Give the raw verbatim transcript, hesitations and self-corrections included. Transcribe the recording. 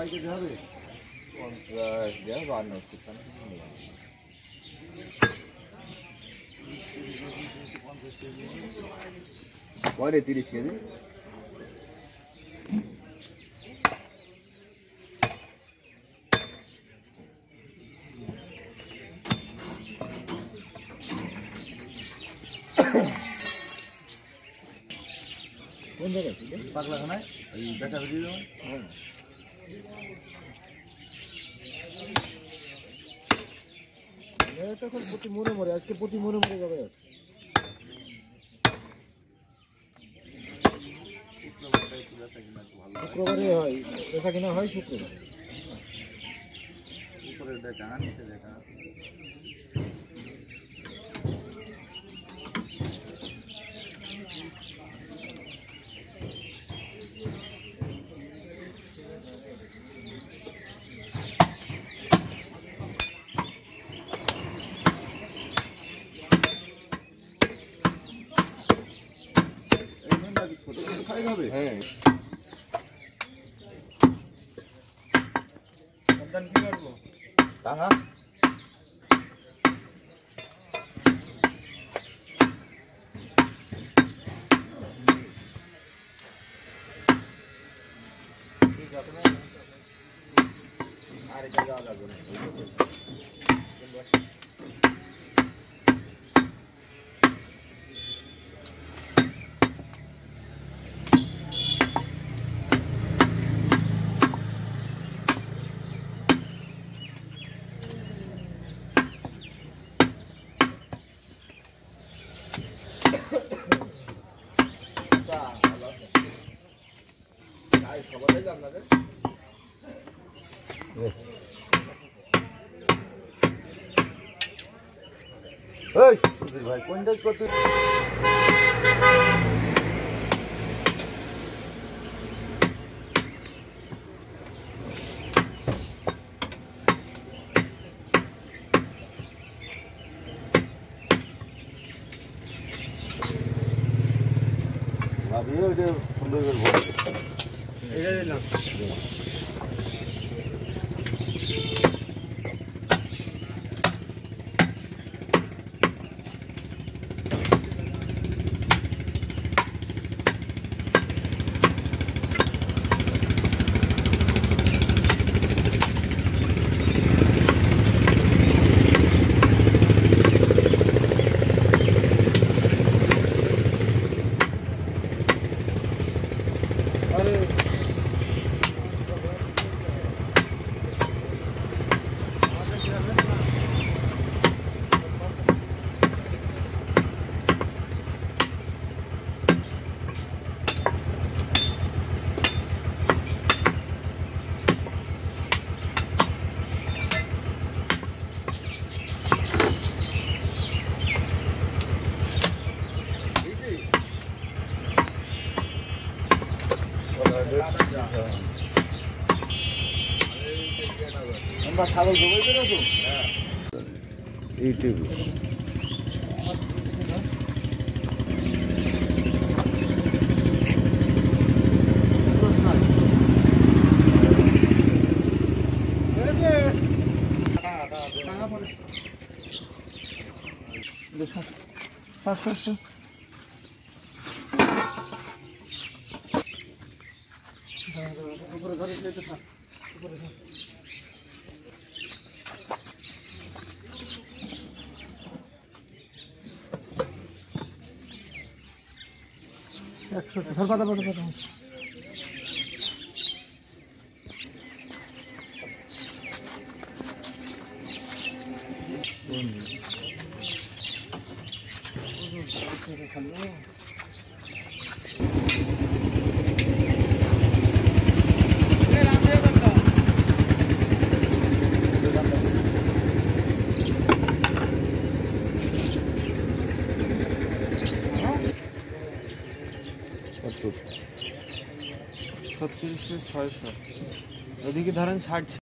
KG হবে পঞ্চাশ দেওয়া বান্ন পরে তিরিশ কেজি কোন জায়গায় পাগলাখানায় এই দেখা বেরিয়ে যাবেন হ্যাঁ এখন প্রতি মনে মরে আজকে প্রতি মনে মরে যাবে শুক্রবারে হয় বেচা কিনা হয় শুক্রবার উপরে দেখা নিচে দেখা হ্যাঁ কি করবো টাকা ঠিক আছে আর এটা যাওয়া লাগবে না খবর হইলো আপনাদের ওই সুধীর ভাই কোনটা কত ভাবি ওইটা সুন্দর করে ভরে এটা দিলাম আমরা ছাগল জবাই করে তো ইউটিউব উপরে ধরে যেতে থাক উপরে ধর একশো ধর পাতা পাতা পাতা খালি ছত্রিশে ছয়শো ওদিকে ধরেন ষাট